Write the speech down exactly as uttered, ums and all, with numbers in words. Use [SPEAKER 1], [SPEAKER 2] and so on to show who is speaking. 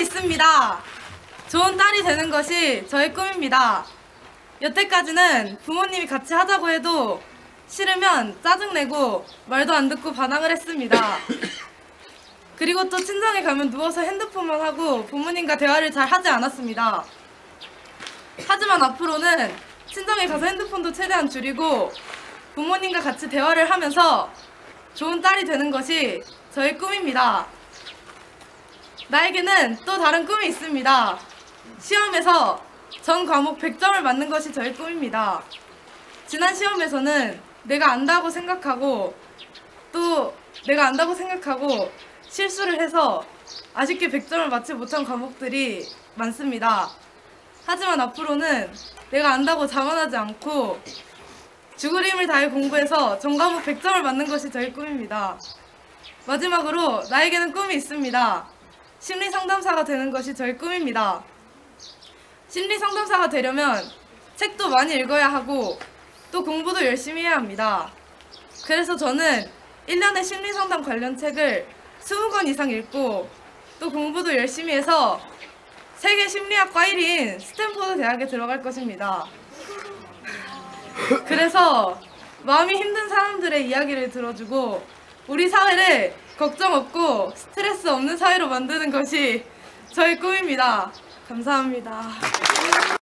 [SPEAKER 1] 있습니다. 좋은 딸이 되는 것이 저의 꿈입니다. 여태까지는 부모님이 같이 하자고 해도 싫으면 짜증내고 말도 안 듣고 반항을 했습니다. 그리고 또 친정에 가면 누워서 핸드폰만 하고 부모님과 대화를 잘 하지 않았습니다. 하지만 앞으로는 친정에 가서 핸드폰도 최대한 줄이고 부모님과 같이 대화를 하면서 좋은 딸이 되는 것이 저의 꿈입니다. 나에게는 또 다른 꿈이 있습니다. 시험에서 전 과목 백 점을 맞는 것이 저의 꿈입니다. 지난 시험에서는 내가 안다고 생각하고 또 내가 안다고 생각하고 실수를 해서 아쉽게 백 점을 맞지 못한 과목들이 많습니다. 하지만 앞으로는 내가 안다고 자만하지 않고 죽을 힘을 다해 공부해서 전 과목 백 점을 맞는 것이 저의 꿈입니다. 마지막으로 나에게는 꿈이 있습니다. 심리상담사가 되는 것이 저의 꿈입니다. 심리상담사가 되려면 책도 많이 읽어야 하고 또 공부도 열심히 해야 합니다. 그래서 저는 일 년에 심리상담 관련 책을 이십 권 이상 읽고 또 공부도 열심히 해서 세계 심리학과 일 위인 스탠포드 대학에 들어갈 것입니다. 그래서 마음이 힘든 사람들의 이야기를 들어주고 우리 사회를 걱정 없고 스트레스 없는 사회로 만드는 것이 저의 꿈입니다. 감사합니다.